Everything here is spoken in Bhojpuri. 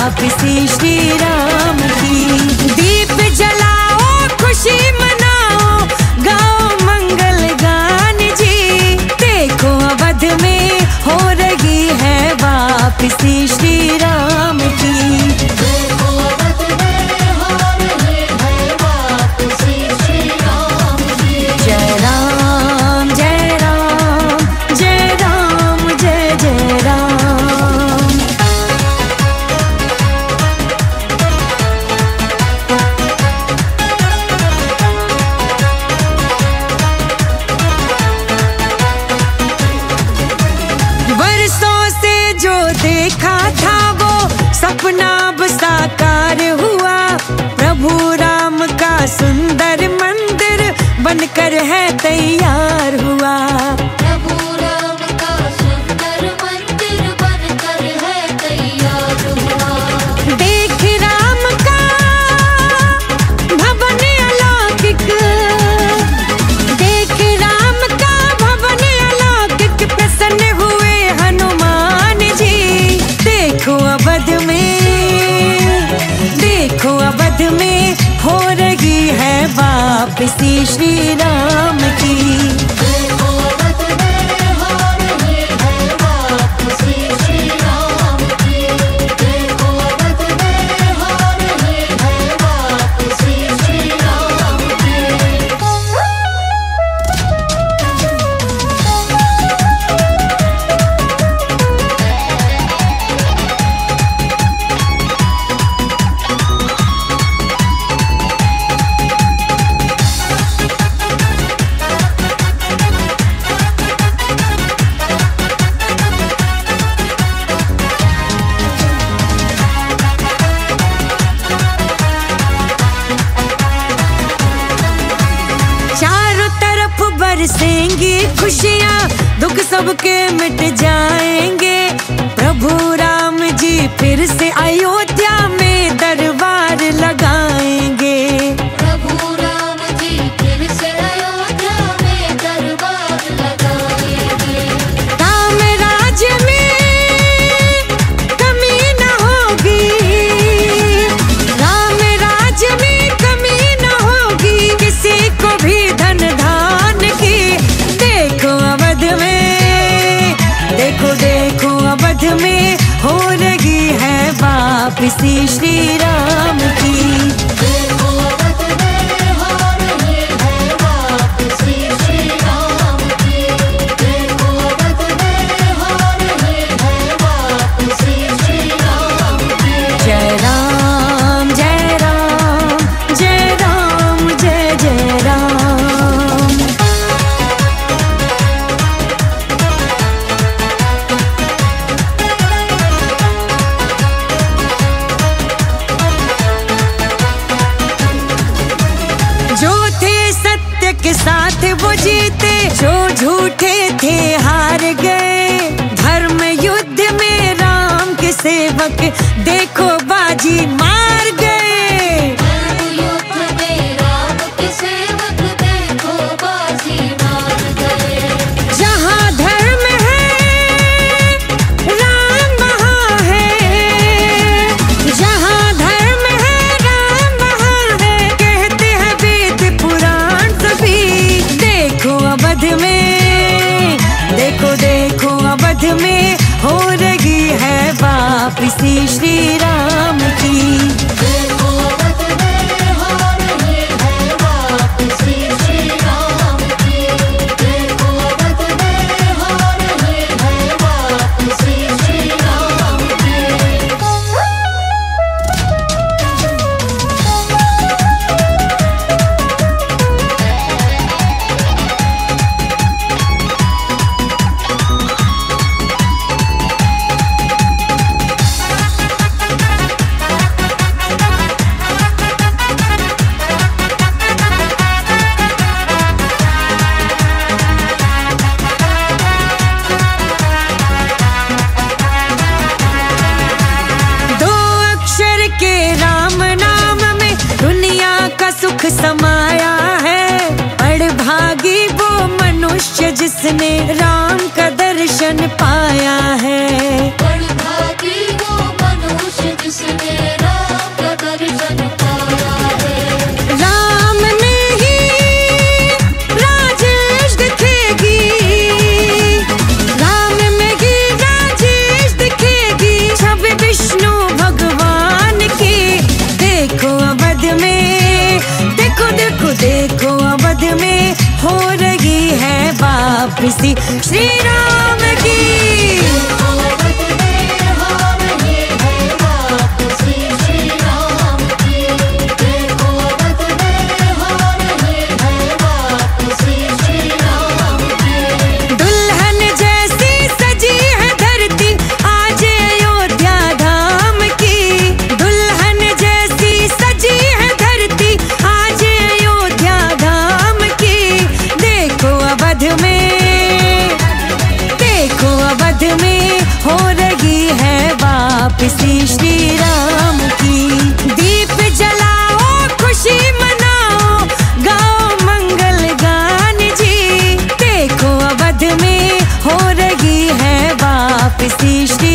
वापसी श्री राम की। दीप जलाओ खुशी मनाओ गाओ मंगल गान जी। देखो अवध में हो रही है वापसी श्री राम की। सपना अब साकार हुआ प्रभु राम का सुंदर मंदिर बनकर है तैयार हुआ। प्रभु राम का सुंदर मंदिर बनकर है तैयार हुआ। देख राम का भवन अलौकिक, देख राम का भवन अलौकिक प्रसन्न हुए हनुमान जी। देखो अवध में हो रही है वापसी श्री राम की। देखो अवध में हो रही है वापसी श्री राम की। देखो अवध में हो रही है वापसी श्री राम की। बरसेंगी खुशियाँ दुख सबके मिट जाएंगे। प्रभु राम जी फिर से अयोध्या में दरबार लगाएंगे। प्रभु राम जी फिर से अयोध्या में दरबार लगाएंगे। राम राज्य में कमी न होगी, राम राज्य में कमी न होगी किसी को भी धन देखो अवध में हो रही है वापसी श्री राम की। देखो अवध में हो रही है वापसी श्री राम की। देखो अवध में हो रही है वापसी श्री राम की। जय राम जय राम जय राम जय जय राम। के साथ वो जीते जो झूठे थे हार गए। धर्म युद्ध में राम के सेवक देखो बाजी मार गए। धर्म युद्ध में राम के सेवक देखो बाजी मार गए। जहाँ धर्म है राम वहाँ है, जहाँ धर्म है राम वहाँ है कहते हैं वेद पुराण सभी। देखो अवध में हो रही है वापसी श्री राम की। देखो अवध में हो रही है वापसी श्री राम की। देखो अवध में हो रही है वापसी श्री राम की। सुख समाया है। बड़भागी वो मनुष्य जिसने राम का दर्शन पाया है। बड़भागी वो मनुष्य जिसने वापसी श्री राम की। अवध में हो रही है वापसी श्री राम की। देखो अवध में हो रही है वापसी श्री राम की। दुल्हन जैसी सजी है धरती आज अयोध्या धाम की। दुल्हन जैसी सजी है धरती आज अयोध्या धाम की। देखो अवध में हो रही है वापसी श्री राम की। दीप जलाओ खुशी मनाओ गाओ मंगल गान जी। देखो अवध में हो रही है वापसी श्री